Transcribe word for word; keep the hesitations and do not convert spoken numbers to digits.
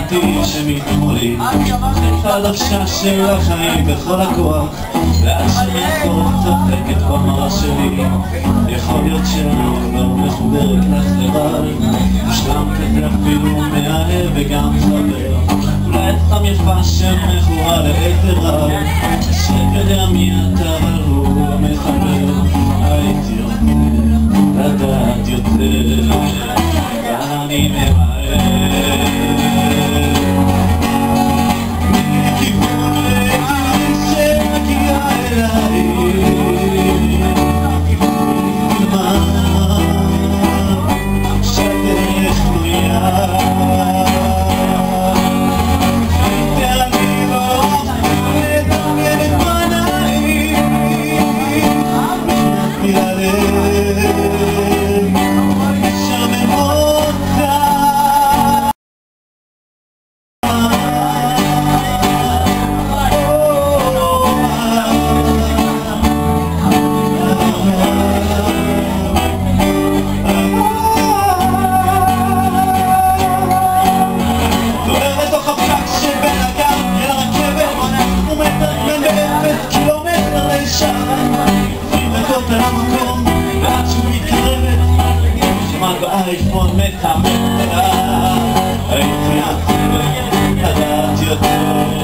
אותי שמיתנו לי את הדרשה של החיים בכל הכוח, ועד שמעקור צוחקת במראה שלי. יכול להיות שאני לא מחוברת לך לבד, מושלם כזה אפילו מאהב וגם חבר. אולי את סתם יפה שמכורה לאיזה רב שיודע מי אתה אבל הוא לא מחבר. הייתי רוצה לדעת יותר ואני ממהר מכיוון לכיוון שמגיע אליי. מה שהדרך פנויה באייפון מתאמן, הייתי רוצה לדעת יותר